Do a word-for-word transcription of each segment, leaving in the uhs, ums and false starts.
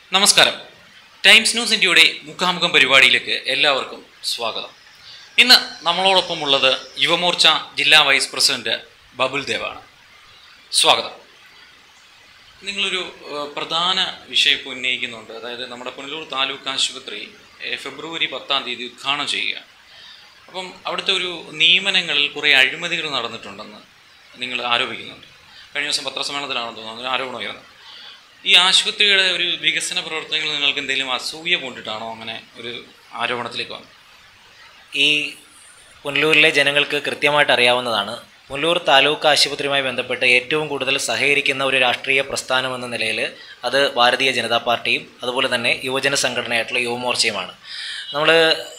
നമസ്കാരം. Times news ഇന്ത്യയുടെ മുഖാമുഖം പരിപാടിയിലേക്ക് എല്ലാവർക്കും സ്വാഗതം. ഇന്ന് നമ്മളോടൊപ്പം ഉള്ളത് യുവമോർച്ച ജില്ലാ വൈസ് പ്രസിഡന്റ് ബബുൽ ദേവാണ്. സ്വാഗതം. നിങ്ങളൊരു പ്രധാന വിഷയം ഇപ്പോൾ ഉന്നയിക്കുന്നുണ്ട്. അതായത് നമ്മുടെ പുനലൂർ താലൂക്ക് ആശുപത്രി ഫെബ്രുവരി പത്താം തീയതി ഉദ്ഘാടനം ചെയ്യുക. അപ്പം അവിടുത്തെ ഒരു നിയമനങ്ങളിൽ കുറേ അഴിമതികൾ നടന്നിട്ടുണ്ടെന്ന് നിങ്ങൾ ആരോപിക്കുന്നുണ്ട്. കഴിഞ്ഞ ദിവസം പത്രസമ്മേളനത്തിലാണെന്ന് തോന്നുന്നു അങ്ങനെ ആരോപണം ഉയർന്നത്. ഈ ആശുപത്രിയുടെ ഒരു വികസന പ്രവർത്തനങ്ങൾ നിങ്ങൾക്ക് എന്തെങ്കിലും അസൂയ കൊണ്ടിട്ടാണോ അങ്ങനെ ഒരു ആരോപണത്തിലേക്ക് വന്നത്? ഈ പുനലൂരിലെ ജനങ്ങൾക്ക് കൃത്യമായിട്ട് അറിയാവുന്നതാണ്, പുനലൂർ താലൂക്ക് ആശുപത്രിയുമായി ബന്ധപ്പെട്ട് ഏറ്റവും കൂടുതൽ സഹകരിക്കുന്ന ഒരു രാഷ്ട്രീയ പ്രസ്ഥാനം എന്ന നിലയിൽ അത് ഭാരതീയ ജനതാ പാർട്ടിയും അതുപോലെ തന്നെ യുവജന സംഘടനയായിട്ടുള്ള യുവമോർച്ചയുമാണ്. നമ്മൾ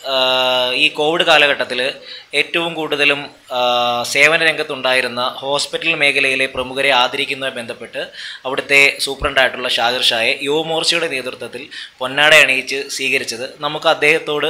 ഈ കോവിഡ് കാലഘട്ടത്തിൽ ഏറ്റവും കൂടുതലും സേവന രംഗത്തുണ്ടായിരുന്ന ഹോസ്പിറ്റൽ മേഖലയിലെ പ്രമുഖരെ ആദരിക്കുന്നതുമായി ബന്ധപ്പെട്ട് അവിടുത്തെ സൂപ്രണ്ടായിട്ടുള്ള ഷാഹിർ ഷായെ യുവമോർച്ചയുടെ നേതൃത്വത്തിൽ പൊന്നാട അണിയിച്ച് സ്വീകരിച്ചത് നമുക്ക് അദ്ദേഹത്തോട്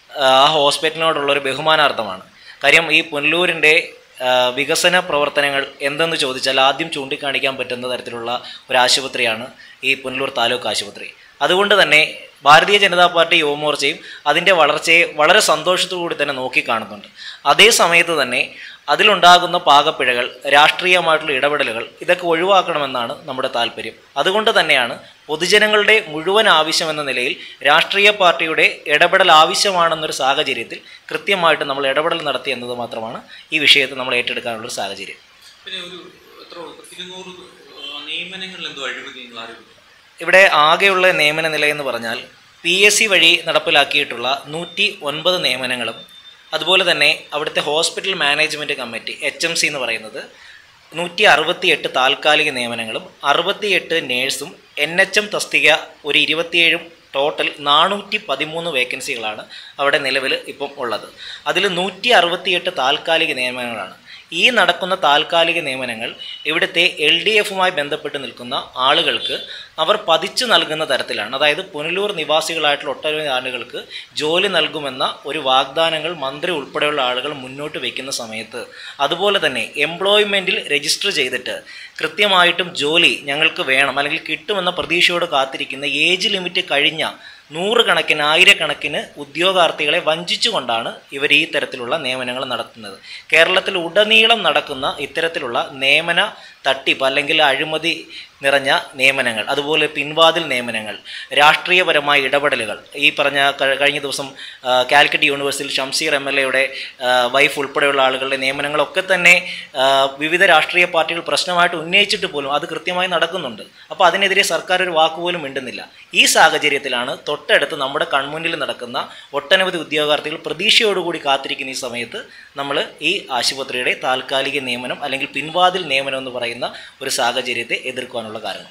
ആ ഹോസ്പിറ്റലിനോടുള്ളൊരു ബഹുമാനാർത്ഥമാണ്. കാര്യം ഈ പുനലൂരിൻ്റെ വികസന പ്രവർത്തനങ്ങൾ എന്തെന്ന് ചോദിച്ചാൽ ആദ്യം ചൂണ്ടിക്കാണിക്കാൻ പറ്റുന്ന തരത്തിലുള്ള ഒരു ആശുപത്രിയാണ് ഈ പുനലൂർ താലൂക്ക് ആശുപത്രി. അതുകൊണ്ട് തന്നെ ഭാരതീയ ജനതാ പാർട്ടി യുവമോർച്ചയും അതിൻ്റെ വളർച്ചയെ വളരെ സന്തോഷത്തോടുകൂടി തന്നെ നോക്കിക്കാണുന്നുണ്ട്. അതേ സമയത്ത് തന്നെ അതിലുണ്ടാകുന്ന പാകപ്പിഴകൾ, രാഷ്ട്രീയമായിട്ടുള്ള ഇടപെടലുകൾ ഇതൊക്കെ ഒഴിവാക്കണമെന്നാണ് നമ്മുടെ താല്പര്യം. അതുകൊണ്ട് തന്നെയാണ് പൊതുജനങ്ങളുടെ മുഴുവൻ ആവശ്യമെന്ന നിലയിൽ രാഷ്ട്രീയ പാർട്ടിയുടെ ഇടപെടൽ ആവശ്യമാണെന്നൊരു സാഹചര്യത്തിൽ കൃത്യമായിട്ട് നമ്മൾ ഇടപെടൽ നടത്തി എന്നത് മാത്രമാണ് ഈ വിഷയത്തിൽ നമ്മൾ ഏറ്റെടുക്കാനുള്ളൊരു സാഹചര്യം. പിന്നെ ഒരു എത്ര ഇരുന്നൂറ് നിയമനങ്ങളിൽ എന്തോ അഴിമതി ആരോപിക്കുന്നു. ഇവിടെ ആകെയുള്ള നിയമന നിലയെന്ന് പറഞ്ഞാൽ പി എസ് സി വഴി നടപ്പിലാക്കിയിട്ടുള്ള നൂറ്റി ഒൻപത് നിയമനങ്ങളും അതുപോലെ തന്നെ അവിടുത്തെ hospital management committee H M C എന്ന് പറയുന്നത് നൂറ്റി അറുപത്തി എട്ട് താൽക്കാലിക നിയമനങ്ങളും അറുപത്തിയെട്ട് നേഴ്സും എൻ എച്ച് എം തസ്തിക ഒരു ഇരുപത്തിയേഴും ടോട്ടൽ നാനൂറ്റി പതിമൂന്ന് വേക്കൻസികളാണ് അവിടെ നിലവിൽ ഇപ്പം ഉള്ളത്. അതിൽ നൂറ്റി അറുപത്തിയെട്ട് താൽക്കാലിക നിയമനങ്ങളാണ്. ഈ നടക്കുന്ന താൽക്കാലിക നിയമനങ്ങൾ ഇവിടുത്തെ എൽ ഡി എഫുമായി ബന്ധപ്പെട്ട് നിൽക്കുന്ന ആളുകൾക്ക് അവർ പതിച്ചു നൽകുന്ന തരത്തിലാണ്. അതായത് പുനലൂർ നിവാസികളായിട്ടുള്ള ഒട്ടനവധി ആളുകൾക്ക് ജോലി നൽകുമെന്ന ഒരു വാഗ്ദാനങ്ങൾ മന്ത്രി ഉൾപ്പെടെയുള്ള ആളുകൾ മുന്നോട്ട് വയ്ക്കുന്ന സമയത്ത് അതുപോലെ തന്നെ എംപ്ലോയ്മെൻറ്റിൽ രജിസ്റ്റർ ചെയ്തിട്ട് കൃത്യമായിട്ടും ജോലി ഞങ്ങൾക്ക് വേണം അല്ലെങ്കിൽ കിട്ടുമെന്ന പ്രതീക്ഷയോട് കാത്തിരിക്കുന്ന ഏജ് ലിമിറ്റ് കഴിഞ്ഞ നൂറുകണക്കിന് ആയിരക്കണക്കിന് ഉദ്യോഗാർത്ഥികളെ വഞ്ചിച്ചുകൊണ്ടാണ് ഇവർ ഈ തരത്തിലുള്ള നിയമനങ്ങൾ നടത്തുന്നത്. കേരളത്തിൽ ഉടനീളം നടക്കുന്ന ഇത്തരത്തിലുള്ള നിയമന തട്ടിപ്പ് അല്ലെങ്കിൽ അഴിമതി നിറഞ്ഞ നിയമനങ്ങൾ, അതുപോലെ പിൻവാതിൽ നിയമനങ്ങൾ, രാഷ്ട്രീയപരമായ ഇടപെടലുകൾ, ഈ പറഞ്ഞ കഴിഞ്ഞ ദിവസം കാലിക്കറ്റ് യൂണിവേഴ്സിറ്റിയിൽ ഷംസീർ എം എൽ എയുടെ വൈഫ് ഉൾപ്പെടെയുള്ള ആളുകളുടെ നിയമനങ്ങളൊക്കെ തന്നെ വിവിധ രാഷ്ട്രീയ പാർട്ടികൾ പ്രശ്നമായിട്ട് ഉന്നയിച്ചിട്ട് പോലും അത് കൃത്യമായി നടക്കുന്നുണ്ട്. അപ്പോൾ അതിനെതിരെ സർക്കാർ ഒരു വാക്കുപോലും മിണ്ടുന്നില്ല. ഈ സാഹചര്യത്തിലാണ് തൊട്ടടുത്ത് നമ്മുടെ കൺമുന്നിൽ നടക്കുന്ന ഒട്ടനവധി ഉദ്യോഗാർത്ഥികൾ പ്രതീക്ഷയോടുകൂടി കാത്തിരിക്കുന്ന ഈ സമയത്ത് നമ്മൾ ഈ ആശുപത്രിയുടെ താൽക്കാലിക നിയമനം അല്ലെങ്കിൽ പിൻവാതിൽ നിയമനം എന്ന് പറയുന്ന ഒരു സാഹചര്യത്തെ എതിർക്കുവാനുള്ള കാരണം.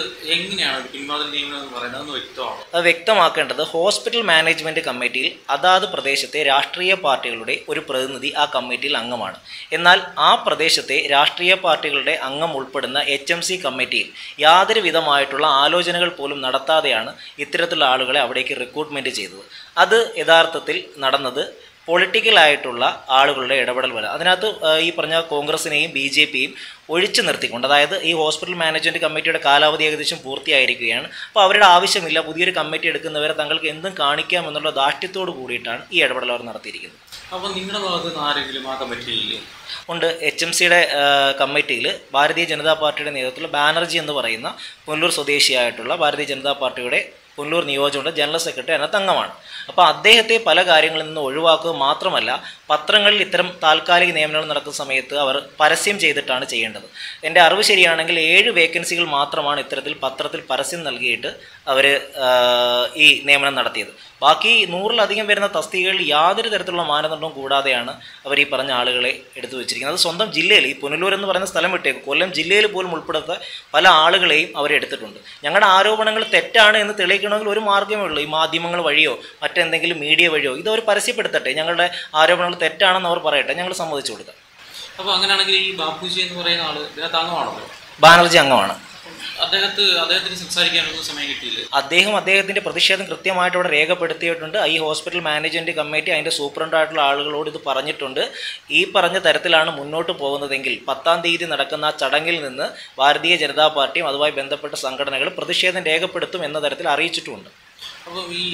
അത് വ്യക്തമാക്കേണ്ടത് ഹോസ്പിറ്റൽ മാനേജ്മെന്റ് കമ്മിറ്റിയിൽ അതാത് പ്രദേശത്തെ രാഷ്ട്രീയ പാർട്ടികളുടെ ഒരു പ്രതിനിധി ആ കമ്മിറ്റിയിൽ അംഗമാണ്. എന്നാൽ ആ പ്രദേശത്തെ രാഷ്ട്രീയ പാർട്ടികളുടെ അംഗം ഉൾപ്പെടുന്ന എച്ച് എം സി കമ്മിറ്റിയിൽ യാതൊരു വിധമായിട്ടുള്ള ആലോചനകൾ പോലും നടത്താതെയാണ് ഇത്തരത്തിലുള്ള ആളുകളെ അവിടേക്ക് റിക്രൂട്ട്മെന്റ് ചെയ്തത്. അത് യഥാർത്ഥത്തിൽ നടന്നത് പൊളിറ്റിക്കലായിട്ടുള്ള ആളുകളുടെ ഇടപെടൽ പോലെ. അതിനകത്ത് ഈ പറഞ്ഞ കോൺഗ്രസിനെയും ബി ജെ പിയും ഒഴിച്ചു നിർത്തിക്കൊണ്ട്, അതായത് ഈ ഹോസ്പിറ്റൽ മാനേജ്മെൻറ്റ് കമ്മിറ്റിയുടെ കാലാവധി ഏകദേശം പൂർത്തിയായിരിക്കുകയാണ്. അപ്പോൾ അവരുടെ ആവശ്യമില്ല, പുതിയൊരു കമ്മിറ്റി എടുക്കുന്നവരെ തങ്ങൾക്ക് എന്തും കാണിക്കാമെന്നുള്ള ധാർഷ്ട്യത്തോട് കൂടിയിട്ടാണ് ഈ ഇടപെടൽ അവർ നടത്തിയിരിക്കുന്നത്. അപ്പോൾ നിങ്ങളുടെ ഭാഗത്ത് നിന്ന് ആരെങ്കിലും ആ കമ്മിറ്റിയില്ലേ? ഉണ്ട്. എച്ച് എം സിയുടെ കമ്മിറ്റിയിൽ ഭാരതീയ ജനതാ പാർട്ടിയുടെ നേതൃത്വത്തിൽ ബാനർജി എന്ന് പറയുന്ന പുനലൂർ സ്വദേശിയായിട്ടുള്ള ഭാരതീയ ജനതാ പാർട്ടിയുടെ പുനലൂർ നിയോജകമണ്ഡലം ജനറൽ സെക്രട്ടറി അതിനകത്ത് അംഗമാണ്. അപ്പോൾ അദ്ദേഹത്തെ പല കാര്യങ്ങളിൽ നിന്ന് ഒഴിവാക്കുക മാത്രമല്ല, പത്രങ്ങളിൽ ഇത്തരം താൽക്കാലിക നിയമനങ്ങൾ നടക്കുന്ന സമയത്ത് അവർ പരസ്യം ചെയ്തിട്ടാണ് ചെയ്യേണ്ടത്. എൻ്റെ അറിവ് ശരിയാണെങ്കിൽ ഏഴ് വേക്കൻസികൾ മാത്രമാണ് ഇത്തരത്തിൽ പത്രത്തിൽ പരസ്യം നൽകിയിട്ട് അവർ ഈ നിയമനം നടത്തിയത്. ബാക്കി നൂറിലധികം വരുന്ന തസ്തികകളിൽ യാതൊരു തരത്തിലുള്ള മാനദണ്ഡവും കൂടാതെയാണ് അവർ ഈ പറഞ്ഞ ആളുകളെ എടുത്തു വെച്ചിരിക്കുന്നത്. അത് സ്വന്തം ജില്ലയിൽ, ഈ പുനലൂർ എന്ന് പറയുന്ന സ്ഥലം വിട്ടേക്കും, കൊല്ലം ജില്ലയിൽ പോലും ഉൾപ്പെടുത്ത പല ആളുകളെയും അവരെടുത്തിട്ടുണ്ട്. ഞങ്ങളുടെ ആരോപണങ്ങൾ തെറ്റാണ് എന്ന് തെളിയിക്കണമെങ്കിൽ ഒരു മാർഗ്ഗമേ ഉള്ളൂ, ഈ മാധ്യമങ്ങൾ വഴിയോ മറ്റെന്തെങ്കിലും മീഡിയ വഴിയോ ഇതവർ പരസ്യപ്പെടുത്തട്ടെ. ഞങ്ങളുടെ ആരോപണങ്ങൾ തെറ്റാണെന്ന് അവർ പറയട്ടെ, ഞങ്ങൾ സമ്മതിച്ചു കൊടുക്കാം. അപ്പോൾ അങ്ങനെയാണെങ്കിൽ ഈ ബാപ്പുജി എന്ന് പറയുന്ന ആൾ ഇതിനകത്ത് അംഗമാണല്ലോ? ബാനർജി അംഗമാണ്. അദ്ദേഹത്തെ അദ്ദേഹത്തിന് സംസാരിക്കാനൊന്നും സമയം കിട്ടിയില്ല. അദ്ദേഹം അദ്ദേഹത്തിൻ്റെ പ്രതിഷേധം കൃത്യമായിട്ട് ഇവിടെ രേഖപ്പെടുത്തിയിട്ടുണ്ട്. ഈ ഹോസ്പിറ്റൽ മാനേജ്മെൻറ്റ് കമ്മിറ്റി അതിൻ്റെ സൂപ്രണ്ടായിട്ടുള്ള ആളുകളോട് ഇത് പറഞ്ഞിട്ടുണ്ട്. ഈ പറഞ്ഞ തരത്തിലാണ് മുന്നോട്ട് പോകുന്നതെങ്കിൽ പത്താം തീയതി നടക്കുന്ന ചടങ്ങിൽ നിന്ന് ഭാരതീയ ജനതാ പാർട്ടിയും അതുമായി ബന്ധപ്പെട്ട സംഘടനകൾ പ്രതിഷേധം രേഖപ്പെടുത്തും എന്ന തരത്തിൽ അറിയിച്ചിട്ടുമുണ്ട്. അപ്പം ഈ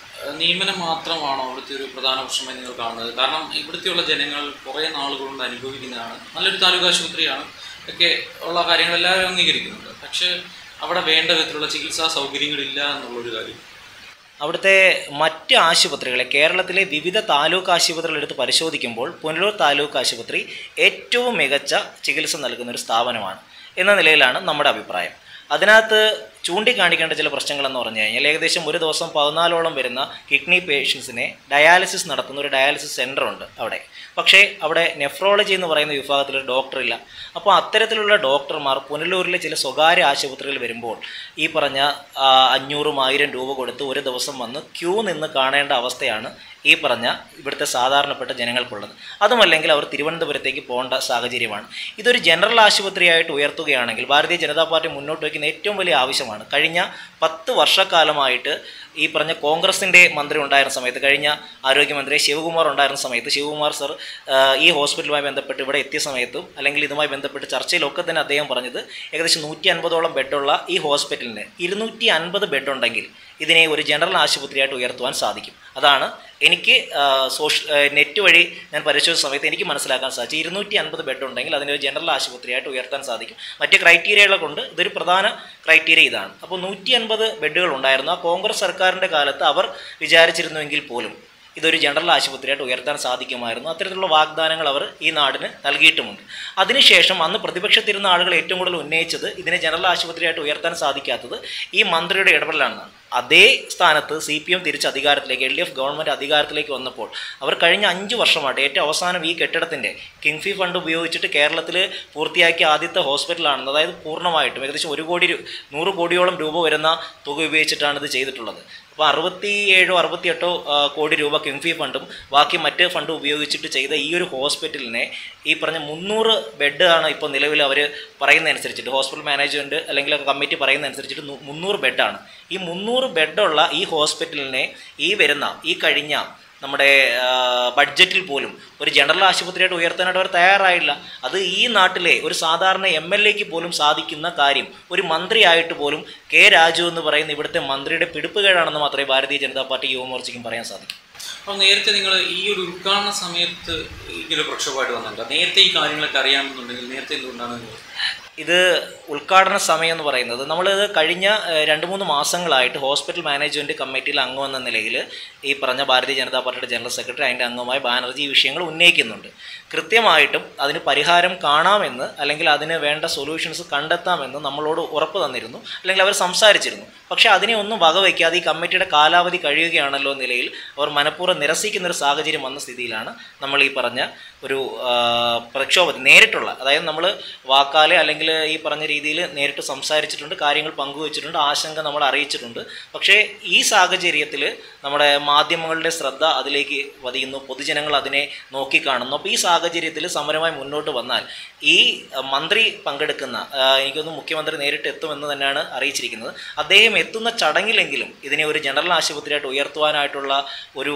നിയമനം മാത്രമാണോ ഇവിടുത്തെ ഒരു പ്രധാന പ്രശ്നമായി നിങ്ങൾ കാണുന്നത്? കാരണം ഇവിടുത്തെയുള്ള ജനങ്ങൾ കുറേ നാളുകൊണ്ട് അനുഭവിക്കുന്നതാണ്. നല്ലൊരു താലൂക്ക് ആശുപത്രിയാണ്, ഒക്കെ ഉള്ള കാര്യങ്ങൾ എല്ലാവരും അംഗീകരിക്കുന്നുണ്ട്. പക്ഷേ അവിടെ വേണ്ട വിധത്തിലുള്ള ചികിത്സാ സൗകര്യങ്ങളില്ല എന്നുള്ളൊരു കാര്യം. അവിടുത്തെ മറ്റ് ആശുപത്രികളെ, കേരളത്തിലെ വിവിധ താലൂക്ക് ആശുപത്രികൾ എടുത്ത് പരിശോധിക്കുമ്പോൾ പുനലൂർ താലൂക്ക് ആശുപത്രി ഏറ്റവും മികച്ച ചികിത്സ നൽകുന്ന ഒരു സ്ഥാപനമാണ് എന്ന നിലയിലാണ് നമ്മുടെ അഭിപ്രായം. അതിനകത്ത് ചൂണ്ടിക്കാണിക്കേണ്ട ചില പ്രശ്നങ്ങളെന്ന് പറഞ്ഞു കഴിഞ്ഞാൽ ഏകദേശം ഒരു ദിവസം പതിനാലോളം വരുന്ന കിഡ്നി പേഷ്യൻസിനെ ഡയാലിസിസ് നടത്തുന്ന ഒരു ഡയാലിസിസ് സെൻ്റർ ഉണ്ട് അവിടെ. പക്ഷേ അവിടെ നെഫ്രോളജി എന്ന് പറയുന്ന വിഭാഗത്തിലൊരു ഡോക്ടറില്ല. അപ്പോൾ അത്തരത്തിലുള്ള ഡോക്ടർമാർ പുനലൂരിലെ ചില സ്വകാര്യ ആശുപത്രികൾ വരുമ്പോൾ ഈ പറഞ്ഞ അഞ്ഞൂറും ആയിരം രൂപ കൊടുത്ത് ഒരു ദിവസം വന്ന് ക്യൂ നിന്ന് കാണേണ്ട അവസ്ഥയാണ് ഈ പറഞ്ഞ ഇവിടുത്തെ സാധാരണപ്പെട്ട ജനങ്ങൾക്കുള്ളത്. അതുമല്ലെങ്കിൽ അവർ തിരുവനന്തപുരത്തേക്ക് പോകേണ്ട സാഹചര്യമാണ്. ഇതൊരു ജനറൽ ആശുപത്രിയായിട്ട് ഉയർത്തുകയാണെങ്കിൽ ഭാരതീയ ജനതാ പാർട്ടി മുന്നോട്ട് വയ്ക്കുന്ന ഏറ്റവും വലിയ ആവശ്യമാണ്. കഴിഞ്ഞ പത്ത് വർഷക്കാലമായിട്ട് ഈ പറഞ്ഞ കോൺഗ്രസിൻ്റെ മന്ത്രി ഉണ്ടായിരുന്ന സമയത്ത്, കഴിഞ്ഞ ആരോഗ്യമന്ത്രി ശിവകുമാർ ഉണ്ടായിരുന്ന സമയത്ത്, ശിവകുമാർ സർ ഈ ഹോസ്പിറ്റലുമായി ബന്ധപ്പെട്ട് ഇവിടെ എത്തിയ സമയത്തും അല്ലെങ്കിൽ ഇതുമായി ബന്ധപ്പെട്ട് ചർച്ചയിലൊക്കെ തന്നെ അദ്ദേഹം പറഞ്ഞത് ഏകദേശം നൂറ്റി അൻപതോളം ബെഡുള്ള ഈ ഹോസ്പിറ്റലിന് ഇരുന്നൂറ്റി അൻപത് ബെഡുണ്ടെങ്കിൽ ഇതിനെ ഒരു ജനറൽ ആശുപത്രിയായിട്ട് ഉയർത്തുവാൻ സാധിക്കും. അതാണ് എനിക്ക് സോഷ്യ നെറ്റ് വഴി ഞാൻ പരിശോധിച്ച സമയത്ത് എനിക്ക് മനസ്സിലാക്കാൻ സാധിച്ചു. ഇരുന്നൂറ്റി അൻപത് ബെഡ് ഉണ്ടെങ്കിൽ അതിനെ ഒരു ജനറൽ ആശുപത്രിയായിട്ട് ഉയർത്താൻ സാധിക്കും. മറ്റ് ക്രൈറ്റീരിയകളെ കൊണ്ട് ഇതൊരു പ്രധാന ക്രൈറ്റീരിയ ഇതാണ്. അപ്പോൾ നൂറ്റി അൻപത് ബെഡുകൾ ഉണ്ടായിരുന്നു. ആ കോൺഗ്രസ് സർക്കാരിൻ്റെ കാലത്ത് അവർ വിചാരിച്ചിരുന്നുവെങ്കിൽ പോലും ഇതൊരു ജനറൽ ആശുപത്രിയായിട്ട് ഉയർത്താൻ സാധിക്കുമായിരുന്നു. അത്തരത്തിലുള്ള വാഗ്ദാനങ്ങൾ അവർ ഈ നാടിന് നൽകിയിട്ടുമുണ്ട്. അതിനുശേഷം അന്ന് പ്രതിപക്ഷത്തിരുന്ന ആളുകൾ ഏറ്റവും കൂടുതൽ ഉന്നയിച്ചത് ഇതിനെ ജനറൽ ആശുപത്രിയായിട്ട് ഉയർത്താൻ സാധിക്കാത്തത് ഈ മന്ത്രിയുടെ ഇടപെടലാണെന്നാണ്. അതേ സ്ഥാനത്ത് സി പി എം തിരിച്ച് അധികാരത്തിലേക്ക്, എൽ ഡി എഫ് ഗവൺമെൻറ് അധികാരത്തിലേക്ക് വന്നപ്പോൾ അവർ കഴിഞ്ഞ അഞ്ച് വർഷമായിട്ട് ഏറ്റവും അവസാനം ഈ കെട്ടിടത്തിൻ്റെ കിങ്ഫി ഫണ്ട് ഉപയോഗിച്ചിട്ട് കേരളത്തിൽ പൂർത്തിയാക്കിയ ആദ്യത്തെ ഹോസ്പിറ്റലാണെന്ന്, അതായത് പൂർണ്ണമായിട്ടും ഏകദേശം ഒരു കോടി നൂറ് കോടിയോളം രൂപ വരുന്ന തുക ഉപയോഗിച്ചിട്ടാണ് ഇത് ചെയ്തിട്ടുള്ളത്. അപ്പോൾ അറുപത്തി ഏഴോ അറുപത്തിയെട്ടോ കോടി രൂപ കിങ്ഫി ഫണ്ടും ബാക്കി മറ്റ് ഫണ്ടും ഉപയോഗിച്ചിട്ട് ചെയ്ത ഈ ഒരു ഹോസ്പിറ്റലിനെ ഈ പറഞ്ഞ മുന്നൂറ് ബെഡ് ആണ് ഇപ്പോൾ നിലവിൽ അവർ പറയുന്നതനുസരിച്ചിട്ട്, ഹോസ്പിറ്റൽ മാനേജ്മെൻറ്റ് അല്ലെങ്കിൽ കമ്മിറ്റി പറയുന്നതനുസരിച്ചിട്ട് മുന്നൂറ് ബെഡാണ്. ഈ മുന്നൂറ് ബെഡുള്ള ഈ ഹോസ്പിറ്റലിനെ ഈ വരുന്ന ഈ കഴിഞ്ഞ നമ്മുടെ ബഡ്ജറ്റിൽ പോലും ഒരു ജനറൽ ആശുപത്രിയായിട്ട് ഉയർത്താനായിട്ട് അവർ തയ്യാറായില്ല. അത് ഈ നാട്ടിലെ ഒരു സാധാരണ എം എൽ എക്ക് പോലും സാധിക്കുന്ന കാര്യം ഒരു മന്ത്രിയായിട്ട് പോലും കെ രാജു എന്ന് പറയുന്ന ഇവിടുത്തെ മന്ത്രിയുടെ പിടിപ്പുകേടാണെന്ന് മാത്രമേ ഭാരതീയ ജനതാ പാർട്ടി യുവമോർച്ചയ്ക്കും പറയാൻ സാധിക്കും. അപ്പോൾ നേരത്തെ നിങ്ങൾ ഈ ഒരു ഉദ്ഘാടന സമയത്ത് ഇങ്ങനെ പ്രക്ഷോഭമായിട്ട് വന്നിട്ടുണ്ട്. നേരത്തെ ഈ കാര്യങ്ങളൊക്കെ അറിയാമെന്നുണ്ടെങ്കിൽ നേരത്തെ എന്തുകൊണ്ടാണ് ഇത് ഉദ്ഘാടന സമയം എന്ന് പറയുന്നത്? നമ്മളിത് കഴിഞ്ഞ രണ്ട് മൂന്ന് മാസങ്ങളായിട്ട് ഹോസ്പിറ്റൽ മാനേജ്മെൻറ്റ് കമ്മിറ്റിയിൽ അംഗമെന്ന നിലയിൽ ഈ പറഞ്ഞ ഭാരതീയ ജനതാ പാർട്ടിയുടെ ജനറൽ സെക്രട്ടറി അതിൻ്റെ അംഗമായ ബാനർജി ഈ വിഷയങ്ങൾ ഉന്നയിക്കുന്നുണ്ട്. കൃത്യമായിട്ടും അതിന് പരിഹാരം കാണാമെന്ന് അല്ലെങ്കിൽ അതിന് വേണ്ട സൊല്യൂഷൻസ് കണ്ടെത്താമെന്ന് നമ്മളോട് ഉറപ്പ് തന്നിരുന്നു, അല്ലെങ്കിൽ അവർ സംസാരിച്ചിരുന്നു. പക്ഷേ അതിനെ ഒന്നും വകവയ്ക്കാതെ ഈ കമ്മിറ്റിയുടെ കാലാവധി കഴിയുകയാണല്ലോ നിലയിൽ അവർ മനഃപൂർവ്വം നിരസിക്കുന്നൊരു സാഹചര്യം വന്ന സ്ഥിതിയിലാണ് നമ്മൾ ഈ പറഞ്ഞ ഒരു പ്രക്ഷോഭത്തിൽ നേരിട്ടുള്ള, അതായത് നമ്മൾ വാക്കാലെ അല്ലെങ്കിൽ ഈ പറഞ്ഞ രീതിയിൽ നേരിട്ട് സംസാരിച്ചിട്ടുണ്ട്, കാര്യങ്ങൾ പങ്കുവച്ചിട്ടുണ്ട്, ആശങ്ക നമ്മൾ അറിയിച്ചിട്ടുണ്ട്. പക്ഷേ ഈ സാഹചര്യത്തിൽ നമ്മുടെ മാധ്യമങ്ങളുടെ ശ്രദ്ധ അതിലേക്ക് പതിയുന്നു, പൊതുജനങ്ങൾ അതിനെ നോക്കിക്കാണുന്നു. അപ്പോൾ ഈ സാഹചര്യത്തിൽ സമരമായി മുന്നോട്ട് വന്നാൽ ഈ മന്ത്രി പങ്കെടുക്കുന്ന, എനിക്കൊന്ന് മുഖ്യമന്ത്രി നേരിട്ട് എത്തുമെന്ന് തന്നെയാണ് അറിയിച്ചിരിക്കുന്നത്, അദ്ദേഹം എത്തുന്ന ചടങ്ങിലെങ്കിലും ഇതിനെ ഒരു ജനറൽ ആശുപത്രിയായിട്ട് ഉയർത്തുവാനായിട്ടുള്ള ഒരു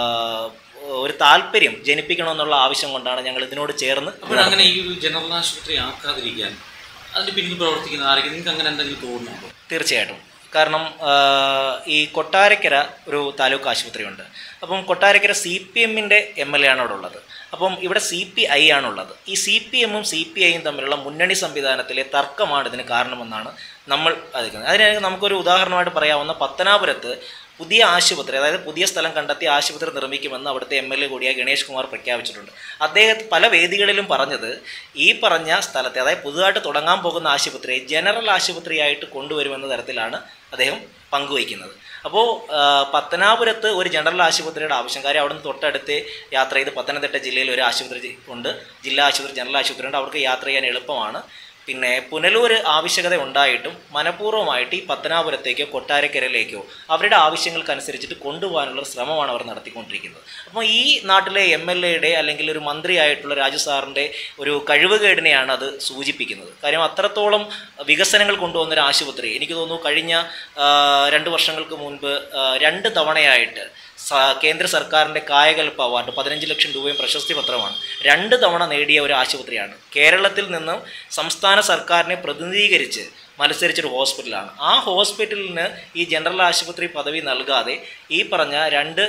ഒരു താല്പര്യം ജനിപ്പിക്കണമെന്നുള്ള ആവശ്യം കൊണ്ടാണ് ഞങ്ങൾ ഇതിനോട് ചേർന്ന്. അപ്പോൾ അങ്ങനെ ഈ ഒരു ജനറൽ ആശുപത്രി ആക്കാതിരിക്കാൻ അതിന് പിന്നിൽ പ്രവർത്തിക്കുന്ന ആരെങ്കിലും നിങ്ങൾക്ക് അങ്ങനെ എന്തെങ്കിലും തോന്നുന്നുണ്ടോ? തീർച്ചയായിട്ടും. കാരണം ഈ കൊട്ടാരക്കര ഒരു താലൂക്ക് ആശുപത്രിയുണ്ട്. അപ്പം കൊട്ടാരക്കര സി പി എമ്മിൻ്റെ എം എൽ എ ആണ് അവിടെ ഉള്ളത്. അപ്പം ഇവിടെ സി പി ഐ ആണുള്ളത്. ഈ സി പി എമ്മും സി പി ഐയും തമ്മിലുള്ള മുന്നണി സംവിധാനത്തിലെ തർക്കമാണ് ഇതിന് കാരണമെന്നാണ് നമ്മൾ അറിയിക്കുന്നത്. അതിന് നമുക്കൊരു ഉദാഹരണമായിട്ട് പറയാവുന്ന പത്തനാപുരത്ത് പുതിയ ആശുപത്രി, അതായത് പുതിയ സ്ഥലം കണ്ടെത്തി ആശുപത്രി നിർമ്മിക്കുമെന്ന് അവിടുത്തെ എം എൽ എ കൂടിയായ ഗണേഷ് കുമാർ പ്രഖ്യാപിച്ചിട്ടുണ്ട്. അദ്ദേഹം പല വേദികളിലും പറഞ്ഞത് ഈ പറഞ്ഞ സ്ഥലത്തെ, അതായത് പുതുതായിട്ട് തുടങ്ങാൻ പോകുന്ന ആശുപത്രിയെ ജനറൽ ആശുപത്രിയായിട്ട് കൊണ്ടുവരുമെന്ന തരത്തിലാണ് അദ്ദേഹം പങ്കുവയ്ക്കുന്നത്. അപ്പോൾ പത്തനാപുരത്ത് ഒരു ജനറൽ ആശുപത്രിയുടെ ആവശ്യം, കാര്യം അവിടെ നിന്ന് തൊട്ടടുത്ത് യാത്ര ചെയ്ത് പത്തനംതിട്ട ജില്ലയിൽ ഒരു ആശുപത്രി ഉണ്ട്, ജില്ലാ ആശുപത്രി, ജനറൽ ആശുപത്രി ഉണ്ട്, അവർക്ക് യാത്ര ചെയ്യാൻ എളുപ്പമാണ്. പിന്നെ പുനലൂർ ആവശ്യകത ഉണ്ടായിട്ടും മനഃപൂർവ്വമായിട്ട് ഈ പത്തനാപുരത്തേക്കോ കൊട്ടാരക്കരയിലേക്കോ അവരുടെ ആവശ്യങ്ങൾക്കനുസരിച്ചിട്ട് കൊണ്ടുപോകാനുള്ള ശ്രമമാണ് അവർ നടത്തിക്കൊണ്ടിരിക്കുന്നത്. അപ്പോൾ ഈ നാട്ടിലെ എം എൽ എയുടെ അല്ലെങ്കിൽ ഒരു മന്ത്രിയായിട്ടുള്ള രാജു സാറിൻ്റെ ഒരു കഴിവുകേടിനെയാണ് അത് സൂചിപ്പിക്കുന്നത്. കാര്യം അത്രത്തോളം വികസനങ്ങൾ കൊണ്ടുവന്നൊരു ആശുപത്രി എനിക്ക് തോന്നുന്നു കഴിഞ്ഞ രണ്ട് വർഷങ്ങൾക്ക് മുൻപ് രണ്ട് തവണയായിട്ട് കേന്ദ്ര സർക്കാരിൻ്റെ കായകൽപ്പ അവാർഡ് പതിനഞ്ച് ലക്ഷം രൂപയും പ്രശസ്തി പത്രമാണ് രണ്ട് തവണ നേടിയ ഒരു ആശുപത്രിയാണ്. കേരളത്തിൽ നിന്നും സംസ്ഥാന സർക്കാരിനെ പ്രതിനിധീകരിച്ച് മത്സരിച്ചൊരു ഹോസ്പിറ്റലാണ്. ആ ഹോസ്പിറ്റലിന് ഈ ജനറൽ ആശുപത്രി പദവി നൽകാതെ ഈ പറഞ്ഞ രണ്ട്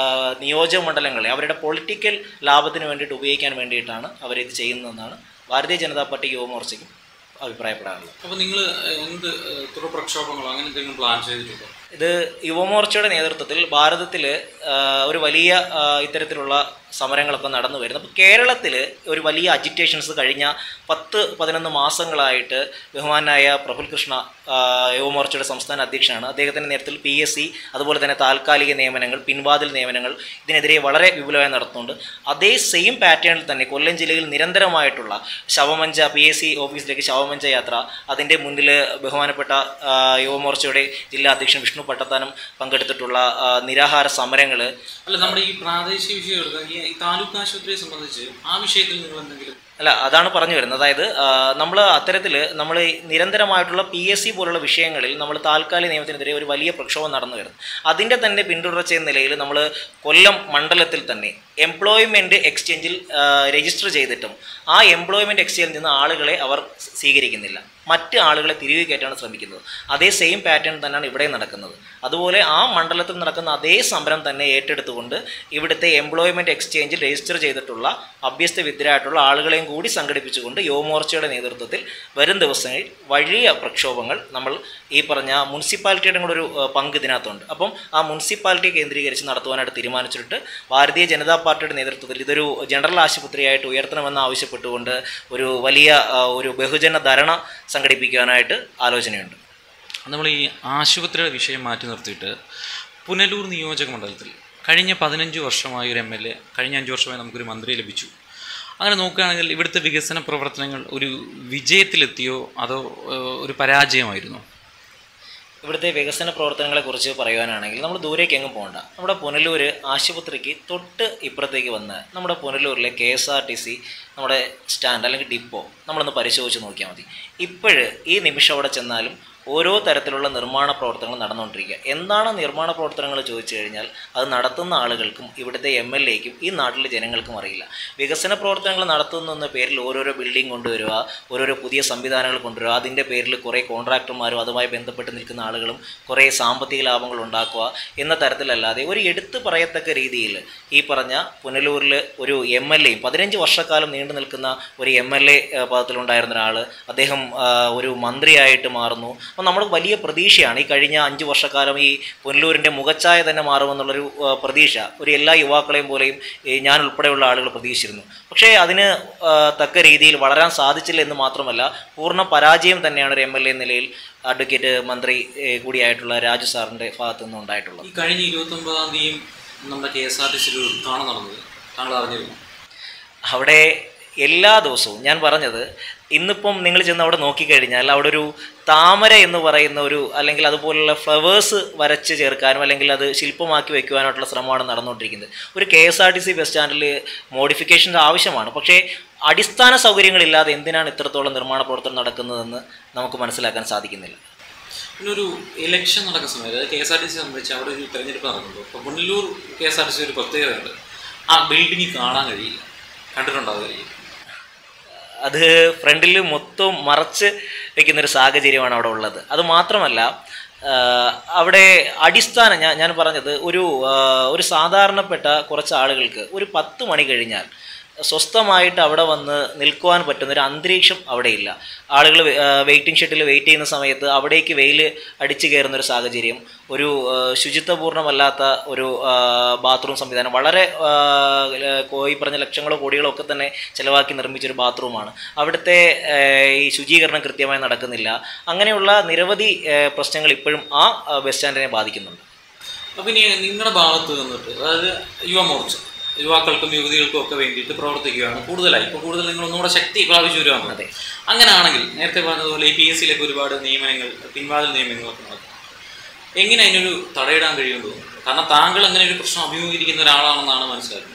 നിയോജക മണ്ഡലങ്ങളെ അവരുടെ പൊളിറ്റിക്കൽ ലാഭത്തിന് വേണ്ടിയിട്ട് ഉപയോഗിക്കാൻ വേണ്ടിയിട്ടാണ് അവരിത് ചെയ്യുന്നതെന്നാണ് ഭാരതീയ ജനതാ പാർട്ടി യുവമോർച്ചയ്ക്കും അഭിപ്രായപ്പെടാറുള്ളത്. അപ്പോൾ നിങ്ങൾ എന്ത് തുടർ പ്രക്ഷോഭങ്ങളോ അങ്ങനെ എന്തെങ്കിലും പ്ലാൻ ചെയ്തിട്ടുണ്ടോ? ഇത് യുവമോർച്ചയുടെ നേതൃത്വത്തിൽ ഭാരതത്തിൽ ഒരു വലിയ ഇത്തരത്തിലുള്ള സമരങ്ങളൊക്കെ നടന്നു വരുന്നു. അപ്പോൾ കേരളത്തിൽ ഒരു വലിയ അജിറ്റേഷൻസ് കഴിഞ്ഞ പത്ത് പതിനൊന്ന് മാസങ്ങളായിട്ട് ബഹുമാനായ പ്രഫുൽ കൃഷ്ണ യുവമോർച്ചയുടെ സംസ്ഥാന അധ്യക്ഷനാണ്. അദ്ദേഹത്തിൻ്റെ നേതൃത്വത്തിൽ പി എസ് സി അതുപോലെ തന്നെ താൽക്കാലിക നിയമനങ്ങൾ, പിൻവാതിൽ നിയമനങ്ങൾ ഇതിനെതിരെ വളരെ വിപുലമായി നടത്തുന്നുണ്ട്. അതേ സെയിം പാറ്റേണിൽ തന്നെ കൊല്ലം ജില്ലയിൽ നിരന്തരമായിട്ടുള്ള ശവമഞ്ച പി എസ് സി ഓഫീസിലേക്ക് ശവമഞ്ച യാത്ര, അതിൻ്റെ മുന്നിൽ ബഹുമാനപ്പെട്ട യുവമോർച്ചയുടെ ജില്ലാ അധ്യക്ഷൻ വിഷ്ണു പട്ടത്താനം പങ്കെടുത്തിട്ടുള്ള നിരാഹാര സമരങ്ങൾ. അല്ല, നമ്മുടെ ഈ പ്രാദേശിക വിഷയം ഈ താലൂക്ക് ആശുപത്രിയെ സംബന്ധിച്ച് ആ വിഷയത്തിൽ നിങ്ങൾ എന്തെങ്കിലും അല്ല അതാണ് പറഞ്ഞു വരുന്നത്. അതായത് നമ്മൾ അത്തരത്തിൽ നമ്മൾ നിരന്തരമായിട്ടുള്ള പി എസ് സി പോലുള്ള വിഷയങ്ങളിൽ നമ്മൾ താൽക്കാലിക നിയമത്തിനെതിരെ ഒരു വലിയ പ്രക്ഷോഭം നടന്നു വരുന്നു. അതിൻ്റെ തന്നെ പിന്തുടർച്ച എന്ന നിലയിൽ നമ്മൾ കൊല്ലം മണ്ഡലത്തിൽ തന്നെ എംപ്ലോയ്മെൻറ്റ് എക്സ്ചേഞ്ചിൽ രജിസ്റ്റർ ചെയ്തിട്ടും ആ എംപ്ലോയ്മെൻറ്റ് എക്സ്ചേഞ്ചിൽ നിന്ന് ആളുകളെ അവർ സ്വീകരിക്കുന്നില്ല, മറ്റ് ആളുകളെ തിരികെ കയറ്റാണ് ശ്രമിക്കുന്നത്. അതേ സെയിം പാറ്റേൺ തന്നെയാണ് ഇവിടെ നടക്കുന്നത്. അതുപോലെ ആ മണ്ഡലത്തിൽ നടക്കുന്ന അതേ സമരം തന്നെ ഏറ്റെടുത്തുകൊണ്ട് ഇവിടുത്തെ എംപ്ലോയ്മെൻറ്റ് എക്സ്ചേഞ്ചിൽ രജിസ്റ്റർ ചെയ്തിട്ടുള്ള അഭ്യസ്ത വിദ്യരായിട്ടുള്ള ആളുകളെയും കൂടി സംഘടിപ്പിച്ചുകൊണ്ട് യുവമോർച്ചയുടെ നേതൃത്വത്തിൽ വരും ദിവസങ്ങളിൽ വലിയ പ്രക്ഷോഭങ്ങൾ നമ്മൾ ഈ പറഞ്ഞ മുനിസിപ്പാലിറ്റിയുടെ കൂടെ ഒരു പങ്ക് ഇതിനകത്തുണ്ട്. അപ്പം ആ മുനിസിപ്പാലിറ്റി കേന്ദ്രീകരിച്ച് നടത്തുവാനായിട്ട് തീരുമാനിച്ചിട്ട് ഭാരതീയ ജനതാ പാർട്ടിയുടെ നേതൃത്വത്തിൽ ഇതൊരു ജനറൽ ആശുപത്രിയായിട്ട് ഉയർത്തണമെന്ന് ആവശ്യപ്പെട്ടുകൊണ്ട് ഒരു വലിയ ഒരു ബഹുജന ധരണ സംഘടിപ്പിക്കാനായിട്ട് ആലോചനയുണ്ട്. നമ്മൾ ഈ ആശുപത്രിയുടെ വിഷയം മാറ്റി നിർത്തിയിട്ട് പുനലൂർ നിയോജക മണ്ഡലത്തിൽ കഴിഞ്ഞ പതിനഞ്ച് വർഷമായി ഒരു എം എൽ എ, കഴിഞ്ഞ അഞ്ച് വർഷമായി നമുക്കൊരു മന്ത്രി ലഭിച്ചു. അങ്ങനെ നോക്കുകയാണെങ്കിൽ ഇവിടുത്തെ വികസന പ്രവർത്തനങ്ങൾ ഒരു വിജയത്തിലെത്തിയോ അതോ ഒരു പരാജയമായിരുന്നോ? ഇവിടുത്തെ വികസന പ്രവർത്തനങ്ങളെക്കുറിച്ച് പറയുവാനാണെങ്കിൽ നമ്മൾ ദൂരേക്ക് എങ്ങും പോകണ്ട. നമ്മുടെ പുനലൂർ ആശുപത്രിക്ക് തൊട്ട് ഇപ്പുറത്തേക്ക് വന്ന് നമ്മുടെ പുനലൂരിലെ K S R T C നമ്മുടെ സ്റ്റാൻഡ് അല്ലെങ്കിൽ ഡിപ്പോ നമ്മളൊന്ന് പരിശോധിച്ച് നോക്കിയാൽ മതി. ഇപ്പോഴ് ഈ നിമിഷം അവിടെ ചെന്നാലും ഓരോ തരത്തിലുള്ള നിർമ്മാണ പ്രവർത്തനങ്ങൾ നടന്നുകൊണ്ടിരിക്കുക. എന്താണ് നിർമ്മാണ പ്രവർത്തനങ്ങൾ ചോദിച്ചു കഴിഞ്ഞാൽ അത് നടത്തുന്ന ആളുകൾക്കും ഇവിടുത്തെ എം എൽ എക്കും ഈ നാട്ടിലെ ജനങ്ങൾക്കും അറിയില്ല. വികസന പ്രവർത്തനങ്ങൾ നടത്തുന്ന പേരിൽ ഓരോരോ ബിൽഡിംഗ് കൊണ്ടുവരിക, ഓരോരോ പുതിയ സംവിധാനങ്ങൾ കൊണ്ടുവരിക, അതിൻ്റെ പേരിൽ കുറേ കോൺട്രാക്ടർമാരും അതുമായി ബന്ധപ്പെട്ട് നിൽക്കുന്ന ആളുകളും കുറേ സാമ്പത്തിക ലാഭങ്ങൾ ഉണ്ടാക്കുക എന്ന തരത്തിലല്ലാതെ ഒരു എടുത്തു പറയത്തക്ക രീതിയിൽ ഈ പറഞ്ഞ പുനലൂരിൽ ഒരു എം എൽ എയും പതിനഞ്ച് വർഷക്കാലം നീണ്ടു നിൽക്കുന്ന ഒരു എം എൽ എ പദത്തിലുണ്ടായിരുന്ന ഒരാൾ അദ്ദേഹം ഒരു മന്ത്രിയായിട്ട് മാറുന്നു. അപ്പോൾ നമ്മൾ വലിയ പ്രതീക്ഷയാണ് ഈ കഴിഞ്ഞ അഞ്ച് വർഷക്കാലം ഈ പുനലൂരിൻ്റെ മുഖച്ഛായ തന്നെ മാറുമെന്നുള്ളൊരു പ്രതീക്ഷ ഒരു എല്ലാ യുവാക്കളെയും പോലെയും ഞാൻ ഉൾപ്പെടെയുള്ള ആളുകൾ പ്രതീക്ഷിച്ചിരുന്നു. പക്ഷേ അതിന് തക്ക രീതിയിൽ വളരാൻ സാധിച്ചില്ല എന്ന് മാത്രമല്ല പൂർണ്ണ പരാജയം തന്നെയാണ് ഒരു എം എൽ എ നിലയിൽ അഡ്വക്കേറ്റ് മന്ത്രി കൂടിയായിട്ടുള്ള രാജു സാറിൻ്റെ ഭാഗത്തു നിന്ന് ഉണ്ടായിട്ടുള്ളത്. ഈ കഴിഞ്ഞ ഇരുപത്തി ഒമ്പതാം തീയതി നമ്മുടെ കെ എസ് ആർ ടി സിയിൽ കാണാൻ നടന്നത് താങ്കൾ അറിഞ്ഞിരുന്നു? അവിടെ എല്ലാ ദിവസവും ഞാൻ പറഞ്ഞത് ഇന്നിപ്പം നിങ്ങൾ ചെന്ന് അവിടെ നോക്കിക്കഴിഞ്ഞാൽ അവിടെ ഒരു താമര എന്ന് പറയുന്ന ഒരു അല്ലെങ്കിൽ അതുപോലുള്ള ഫ്ലവേഴ്സ് വരച്ച് ചേർക്കാനും അല്ലെങ്കിൽ അത് ശില്പമാക്കി വയ്ക്കുവാനായിട്ടുള്ള ശ്രമമാണ് നടന്നുകൊണ്ടിരിക്കുന്നത്. ഒരു K S R T C bus സ്റ്റാൻഡിൽ മോഡിഫിക്കേഷൻസ് ആവശ്യമാണ്. പക്ഷേ അടിസ്ഥാന സൗകര്യങ്ങളില്ലാതെ എന്തിനാണ് ഇത്രത്തോളം നിർമ്മാണ പ്രവർത്തനം നടക്കുന്നതെന്ന് നമുക്ക് മനസ്സിലാക്കാൻ സാധിക്കുന്നില്ല. പിന്നെ ഒരു ഇലക്ഷൻ നടക്കുന്ന സമയത്ത് K S R T C സംബന്ധിച്ച് അവിടെ ഒരു തെരഞ്ഞെടുപ്പ് നടക്കുമ്പോൾ ഇപ്പോൾ Punalur K S R T C ഒരു പ്രത്യേകതയുണ്ട്, ആ ബിൽഡിംഗ് കാണാൻ കഴിയില്ല. കണ്ടിട്ടുണ്ടാവുകയില്ല. അത് ഫ്രണ്ടിൽ മൊത്തം മറച്ച് വയ്ക്കുന്നൊരു സാഹചര്യമാണ് അവിടെ ഉള്ളത്. അത് മാത്രമല്ല അവിടെ അടിസ്ഥാന ഞാൻ ഞാൻ പറഞ്ഞത് ഒരു ഒരു സാധാരണപ്പെട്ട കുറച്ച് ആളുകൾക്ക് ഒരു പത്ത് മണി കഴിഞ്ഞാൽ സ്വസ്ഥമായിട്ട് അവിടെ വന്ന് നിൽക്കുവാൻ പറ്റുന്നൊരു അന്തരീക്ഷം അവിടെയില്ല. ആളുകൾ വെയിറ്റിംഗ് ഷെഡിൽ വെയിറ്റ് ചെയ്യുന്ന സമയത്ത് അവിടേക്ക് വെയിൽ അടിച്ചു കയറുന്നൊരു സാഹചര്യം, ഒരു ശുചിത്വപൂർണ്ണമല്ലാത്ത ഒരു ബാത്റൂം സംവിധാനം, വളരെ ഈ പറഞ്ഞ ലക്ഷങ്ങളോ കോടികളോ ഒക്കെ തന്നെ ചിലവാക്കി നിർമ്മിച്ചൊരു ബാത്റൂമാണ്. അവിടുത്തെ ഈ ശുചീകരണം കൃത്യമായി നടക്കുന്നില്ല. അങ്ങനെയുള്ള നിരവധി പ്രശ്നങ്ങൾ ഇപ്പോഴും ആ ബസ് സ്റ്റാൻഡിനെ ബാധിക്കുന്നുണ്ട്. അപ്പം ഇനി നിങ്ങളുടെ ഭാഗത്ത് നിന്നിട്ട് അതായത് യുവമോർച്ച യുവാക്കൾക്കും യുവതികൾക്കും ഒക്കെ വേണ്ടിയിട്ട് പ്രവർത്തിക്കുകയാണ് കൂടുതലായി. ഇപ്പോൾ കൂടുതൽ നിങ്ങൾ ഒന്നുകൂടെ ശക്തി പ്രാപിച്ചു വരുവാണ്. അതെ, അങ്ങനെയാണെങ്കിൽ നേരത്തെ പറഞ്ഞതുപോലെ ഈ പി എസ് സിയിലേക്ക് ഒരുപാട് നിയമനങ്ങൾ, പിൻവാതിൽ നിയമനങ്ങളൊക്കെ നടക്കും. എങ്ങനെ അതിനൊരു തടയിടാൻ കഴിയുമെന്ന് തോന്നുന്നു? കാരണം താങ്കൾ അങ്ങനെ ഒരു പ്രശ്നം അഭിമുഖീകരിക്കുന്ന ഒരാളാണെന്നാണ് മനസ്സിലാക്കുന്നത്.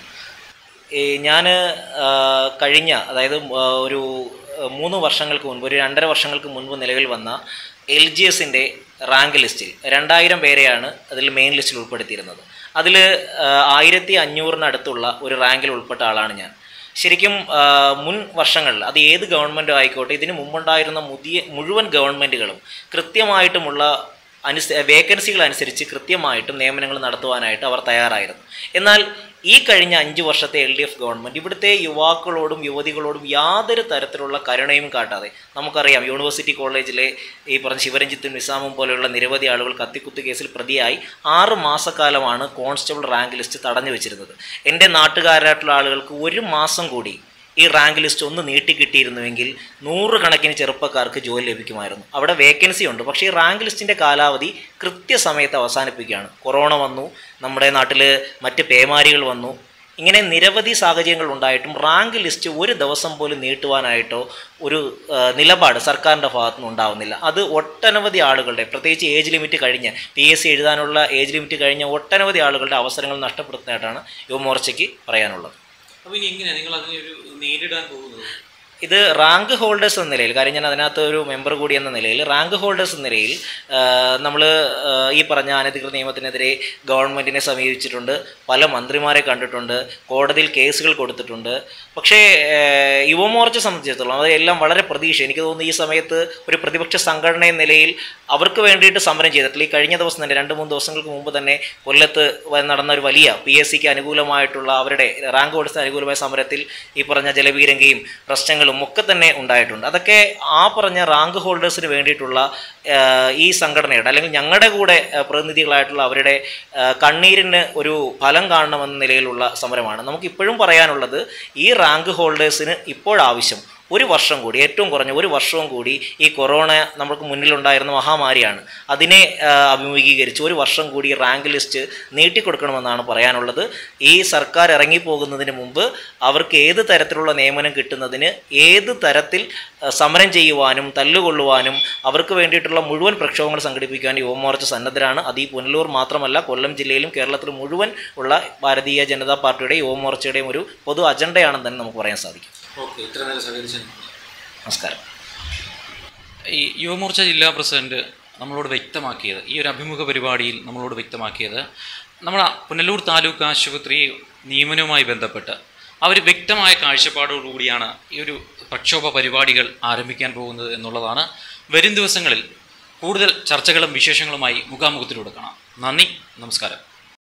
ഞാൻ കഴിഞ്ഞ അതായത് ഒരു മൂന്ന് വർഷങ്ങൾക്ക് മുൻപ്, ഒരു രണ്ടര വർഷങ്ങൾക്ക് മുൻപ് നിലവിൽ വന്ന എൽ ജി എസിൻ്റെ റാങ്ക് ലിസ്റ്റിൽ രണ്ടായിരം പേരെയാണ് അതിൽ മെയിൻ ലിസ്റ്റിൽ ഉൾപ്പെടുത്തിയിരുന്നത്. അതിൽ ആയിരത്തി അഞ്ഞൂറിനടുത്തുള്ള ഒരു റാങ്കിൽ ഉൾപ്പെട്ട ആളാണ് ഞാൻ. ശരിക്കും മുൻ വർഷങ്ങളിൽ അത് ഏത് ഗവൺമെൻറ്റും ആയിക്കോട്ടെ, ഇതിന് മുമ്പുണ്ടായിരുന്ന മുതിയ മുഴുവൻ ഗവൺമെൻറ്റുകളും കൃത്യമായിട്ടുമുള്ള അനുസ വേക്കൻസികൾ അനുസരിച്ച് കൃത്യമായിട്ടും നിയമനങ്ങൾ നടത്തുവാനായിട്ട് അവർ തയ്യാറായിരുന്നു. എന്നാൽ ഈ കഴിഞ്ഞ അഞ്ച് വർഷത്തെ എൽ ഡി എഫ് ഗവൺമെൻറ് ഇവിടുത്തെ യുവാക്കളോടും യുവതികളോടും യാതൊരു തരത്തിലുള്ള കരുണയും കാട്ടാതെ, നമുക്കറിയാം യൂണിവേഴ്സിറ്റി കോളേജിലെ ഈ പറഞ്ഞ ശിവരഞ്ജിത്തും നിസാമും പോലെയുള്ള നിരവധി ആളുകൾ കത്തിക്കുത്ത് കേസിൽ പ്രതിയായി ആറ് മാസക്കാലമാണ് കോൺസ്റ്റബിൾ റാങ്ക് ലിസ്റ്റ് തടഞ്ഞു വെച്ചിരുന്നത്. എൻ്റെ നാട്ടുകാരായിട്ടുള്ള ആളുകൾക്ക് ഒരു മാസം കൂടി ഈ റാങ്ക് ലിസ്റ്റ് ഒന്ന് നീട്ടി കിട്ടിയിരുന്നുവെങ്കിൽ നൂറുകണക്കിന് ചെറുപ്പക്കാർക്ക് ജോലി ലഭിക്കുമായിരുന്നു. അവിടെ വേക്കൻസി ഉണ്ട്, പക്ഷേ ഈ റാങ്ക് ലിസ്റ്റിൻ്റെ കാലാവധി കൃത്യസമയത്ത് അവസാനിപ്പിക്കുകയാണ്. കൊറോണ വന്നു, നമ്മുടെ നാട്ടിൽ മറ്റ് പേമാരികൾ വന്നു, ഇങ്ങനെ നിരവധി സാഹചര്യങ്ങൾ ഉണ്ടായിട്ടും റാങ്ക് ലിസ്റ്റ് ഒരു ദിവസം പോലും നീട്ടുവാനായിട്ടോ ഒരു നിലപാട് സർക്കാരിൻ്റെ ഭാഗത്തുനിന്ന് ഉണ്ടാവുന്നില്ല. അത് ഒട്ടനവധി ആളുകളുടെ, പ്രത്യേകിച്ച് ഏജ് ലിമിറ്റ് കഴിഞ്ഞ് പി എസ് സി എഴുതാനുള്ള ഏജ് ലിമിറ്റ് കഴിഞ്ഞ ഒട്ടനവധി ആളുകളുടെ അവസരങ്ങൾ നഷ്ടപ്പെടുത്തുന്നതായിട്ടാണ് യുവമോർച്ചയ്ക്ക് പറയാനുള്ളത്. അപ്പോൾ ഇനി എങ്ങനെയാണ് നിങ്ങൾ അതിനൊരു നേരിടാൻ പോകുന്നത്? ഇത് റാങ്ക് ഹോൾഡേഴ്സ് എന്ന നിലയിൽ, കാര്യം ഞാൻ അതിനകത്ത് ഒരു മെമ്പർ കൂടി എന്ന നിലയിൽ, റാങ്ക് ഹോൾഡേഴ്സ് എന്ന നിലയിൽ നമ്മൾ ഈ പറഞ്ഞ അനധികൃത നിയമത്തിനെതിരെ ഗവൺമെൻറ്റിനെ സമീപിച്ചിട്ടുണ്ട്, പല മന്ത്രിമാരെ കണ്ടിട്ടുണ്ട്, കോടതിയിൽ കേസുകൾ കൊടുത്തിട്ടുണ്ട്. പക്ഷേ യുവമോർച്ച സംബന്ധിച്ചിടത്തോളം അതെല്ലാം വളരെ പ്രതീക്ഷ. എനിക്ക് തോന്നുന്നു ഈ സമയത്ത് ഒരു പ്രതിപക്ഷ സംഘടന എന്ന നിലയിൽ അവർക്ക് വേണ്ടിയിട്ട് സമരം ചെയ്തിട്ടില്ല. ഈ കഴിഞ്ഞ ദിവസം തന്നെ, രണ്ട് മൂന്ന് ദിവസങ്ങൾക്ക് മുമ്പ് തന്നെ കൊല്ലത്ത് നടന്ന ഒരു വലിയ പി എസ് സിക്ക് അനുകൂലമായിട്ടുള്ള അവരുടെ റാങ്ക് ഹോൾഡേഴ്സിന് അനുകൂലമായ സമരത്തിൽ ഈ പറഞ്ഞ ജലപീരങ്കിയും പ്രശ്നങ്ങളും ഒക്കെ തന്നെ ഉണ്ടായിട്ടുണ്ട്. അതൊക്കെ ആ പറഞ്ഞ റാങ്ക് ഹോൾഡേഴ്സിന് വേണ്ടിയിട്ടുള്ള ഈ സംഘടനയുടെ, അല്ലെങ്കിൽ ഞങ്ങളുടെ കൂടെ പ്രതിനിധികളായിട്ടുള്ള അവരുടെ കണ്ണീരിന് ഒരു ഫലം കാണണമെന്ന നിലയിലുള്ള സമരമാണ്. നമുക്കിപ്പോഴും പറയാനുള്ളത്, ഈ റാങ്ക് ഹോൾഡേഴ്സിന് ഇപ്പോഴാവശ്യം ഒരു വർഷം കൂടി, ഏറ്റവും കുറഞ്ഞ ഒരു വർഷവും കൂടി ഈ കൊറോണ നമുക്ക് മുന്നിലുണ്ടായിരുന്ന മഹാമാരിയാണ്, അതിനെ അഭിമുഖീകരിച്ച് ഒരു വർഷം കൂടി റാങ്ക് ലിസ്റ്റ് നീട്ടിക്കൊടുക്കണമെന്നാണ് പറയാനുള്ളത്. ഈ സർക്കാർ ഇറങ്ങിപ്പോകുന്നതിന് മുമ്പ് അവർക്ക് ഏത് തരത്തിലുള്ള നിയമനം കിട്ടുന്നതിന്, ഏത് തരത്തിൽ സമരം ചെയ്യുവാനും തല്ലുകൊള്ളുവാനും അവർക്ക് വേണ്ടിയിട്ടുള്ള മുഴുവൻ പ്രക്ഷോഭങ്ങൾ സംഘടിപ്പിക്കാൻ യുവമോർച്ച സന്നദ്ധരാണ്. അത് ഈ പുനലൂർ മാത്രമല്ല, കൊല്ലം ജില്ലയിലും കേരളത്തിൽ മുഴുവൻ ഉള്ള ഭാരതീയ ജനതാ പാർട്ടിയുടെയും യുവമോർച്ചയുടെയും ഒരു പൊതു അജണ്ടയാണെന്ന് തന്നെ നമുക്ക് പറയാൻ സാധിക്കും. ഓക്കെ, ഇത്ര നേരം സഹകരിച്ചു. നമസ്കാരം. ഈ യുവമോർച്ച ജില്ലാ പ്രസിഡന്റ് നമ്മളോട് വ്യക്തമാക്കിയത്, ഈ ഒരു അഭിമുഖ പരിപാടിയിൽ നമ്മളോട് വ്യക്തമാക്കിയത്, നമ്മുടെ പുനലൂർ താലൂക്ക് ആശുപത്രി നിയമനവുമായി ബന്ധപ്പെട്ട് അവർ വ്യക്തമായ കാഴ്ചപ്പാടോടുകൂടിയാണ് ഈ ഒരു പ്രക്ഷോഭ പരിപാടികൾ ആരംഭിക്കാൻ പോകുന്നത് എന്നുള്ളതാണ്. വരും ദിവസങ്ങളിൽ കൂടുതൽ ചർച്ചകളും വിശേഷങ്ങളുമായി മുഖാമുഖത്തിലൂടെ കാണാം. നന്ദി, നമസ്കാരം.